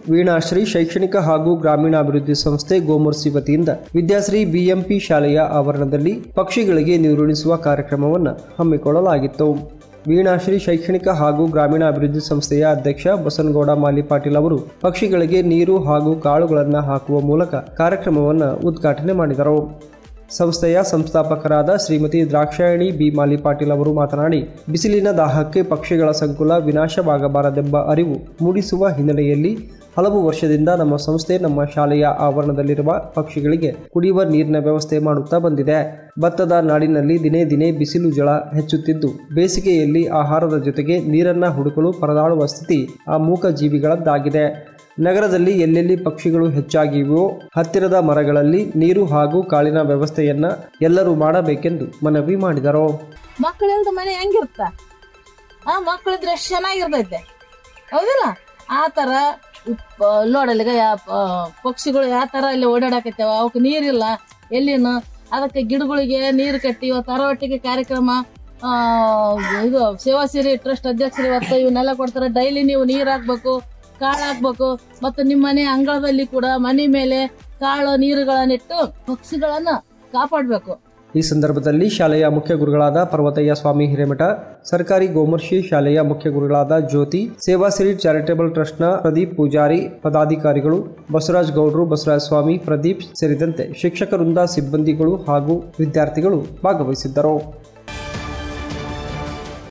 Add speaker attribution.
Speaker 1: ವೀಣಾಶ್ರೀ ಶೈಕ್ಷಣಿಕ ಹಾಗೂ ಗ್ರಾಮೀಣಾಭಿವೃದ್ಧಿ ಸಂಸ್ಥೆ ಗೋಮರ್ಸಿ ವತಿಯಿಂದ ವಿದ್ಯಾಶ್ರೀ ಬಿಎಂಪಿ ಶಾಲೆಯ ಆವರಣದಲ್ಲಿ ಪಕ್ಷಿಗಳಿಗೆ ನೀರುಣಿಸುವ ಕಾರ್ಯಕ್ರಮವನ್ನು ಹಮ್ಮಿಕೊಳ್ಳಲಾಗಿತ್ತು. ವೀಣಾಶ್ರೀ ಶೈಕ್ಷಣಿಕ ಹಾಗೂ ಗ್ರಾಮೀಣಾಭಿವೃದ್ಧಿ ಸಂಸ್ಥೆಯ ಅಧ್ಯಕ್ಷ ಬಸನಗೌಡ ಮಾಲಿಪಾಟೀಲ್ ಅವರು ಪಕ್ಷಿಗಳಿಗೆ ನೀರು ಹಾಗೂ ಕಾಳುಗಳನ್ನು ಹಾಕುವ ಮೂಲಕ ಕಾರ್ಯಕ್ರಮವನ್ನು ಉದ್ಘಾಟನೆ ಮಾಡಿದರು. ಸಂಸ್ಥೆಯ ಸಂಸ್ಥಾಪಕರಾದ ಶ್ರೀಮತಿ ದ್ರಾಕ್ಷಾಯಣಿ ಬಿ ಮಾಲಿಪಾಟೀಲ್ ಅವರು ಮಾತನಾಡಿ, ಬಿಸಿಲಿನ ದಾಹಕ್ಕೆ ಪಕ್ಷಿಗಳ ಸಂಕುಲ ವಿನಾಶವಾಗಬಾರದೆಂಬ ಅರಿವು ಮೂಡಿಸುವ ಹಿನ್ನೆಲೆಯಲ್ಲಿ ಹಲವು ವರ್ಷದಿಂದ ನಮ್ಮ ಸಂಸ್ಥೆ ನಮ್ಮ ಶಾಲೆಯ ಆವರಣದಲ್ಲಿರುವ ಪಕ್ಷಿಗಳಿಗೆ ಕುಡಿಯುವ ನೀರಿನ ವ್ಯವಸ್ಥೆ ಮಾಡುತ್ತಾ ಬಂದಿದೆ. ಭತ್ತದ ನಾಡಿನಲ್ಲಿ ದಿನೇ ದಿನೇ ಬಿಸಿಲು ಜಳ ಹೆಚ್ಚುತ್ತಿದ್ದು, ಬೇಸಿಗೆಯಲ್ಲಿ ಆಹಾರದ ಜೊತೆಗೆ ನೀರನ್ನು ಹುಡುಕಲು ಪರದಾಡುವ ಸ್ಥಿತಿ ಆ ಮೂಕ ಜೀವಿಗಳದ್ದಾಗಿದೆ. ನಗರದಲ್ಲಿ ಎಲ್ಲೆಲ್ಲಿ ಪಕ್ಷಿಗಳು ಹೆಚ್ಚಾಗಿವೆಯೋ ಹತ್ತಿರದ ಮರಗಳಲ್ಲಿ ನೀರು ಹಾಗೂ ಕಾಳಿನ ವ್ಯವಸ್ಥೆಯನ್ನ ಎಲ್ಲರೂ ಮಾಡಬೇಕೆಂದು ಮನವಿ ಮಾಡಿದರು.
Speaker 2: ಮಕ್ಕಳಿಲ್ದ ಮನೆ ಹೆಂಗಿರುತ್ತ, ಮಕ್ಕಳಿದ್ರೆ ಎಷ್ಟು ಚೆನ್ನಾಗಿರ್ತೈತೆ, ಹೌದಿಲ್ಲ? ಆ ತರ ನೋಡಲ್ಲಿಗ ಪಕ್ಷಿಗಳು ಯಾವ ತರ ಇಲ್ಲಿ ಓಡಾಡಕತ್ತೇವ, ಅವಕ್ಕೆ ನೀರಿಲ್ಲ ಎಲ್ಲಿನ, ಅದಕ್ಕೆ ಗಿಡಗಳಿಗೆ ನೀರು ಕಟ್ಟಿ ಇವತ್ತು ಅರವಟ್ಟಿಗೆ ಕಾರ್ಯಕ್ರಮ ಇದು ಸೇವಾಸಿರಿ ಟ್ರಸ್ಟ್ ಅಧ್ಯಕ್ಷರು ಇವತ್ತು ಇವನ್ನೆಲ್ಲ ಕೊಡ್ತಾರೆ. ಡೈಲಿ ನೀವು ನೀರ್ ಹಾಕ್ಬೇಕು, ಕಾಳು ಹಾಕ್ಬೇಕು, ಮತ್ತು ನಿಮ್ಮ ಮನೆ ಅಂಗಳದಲ್ಲಿ ಕೂಡ ಮನೆ ಮೇಲೆ ಕಾಳು ನೀರುಗಳನ್ನಿಟ್ಟು ಪಕ್ಷಿಗಳನ್ನ ಕಾಪಾಡಬೇಕು.
Speaker 1: ಈ ಸಂದರ್ಭದಲ್ಲಿ ಶಾಲೆಯ ಮುಖ್ಯ ಗುರುಗಳಾದ ಪರ್ವತಯ್ಯ ಸ್ವಾಮಿ ಹಿರೇಮಠ, ಸರ್ಕಾರಿ ಗೋಮರ್ಶಿ ಶಾಲೆಯ ಮುಖ್ಯ ಗುರುಗಳಾದ ಜ್ಯೋತಿ, ಸೇವಾಸಿರಿ ಚಾರಿಟೇಬಲ್ ಟ್ರಸ್ಟ್ನ ಪ್ರದೀಪ್ ಪೂಜಾರಿ, ಪದಾಧಿಕಾರಿಗಳು, ಬಸವರಾಜ್ ಗೌಡ್ರು, ಬಸವರಾಜ ಸ್ವಾಮಿ, ಪ್ರದೀಪ್ ಸೇರಿದಂತೆ ಶಿಕ್ಷಕರಿಂದ ಸಿಬ್ಬಂದಿಗಳು ಹಾಗೂ ವಿದ್ಯಾರ್ಥಿಗಳು ಭಾಗವಹಿಸಿದ್ದರು.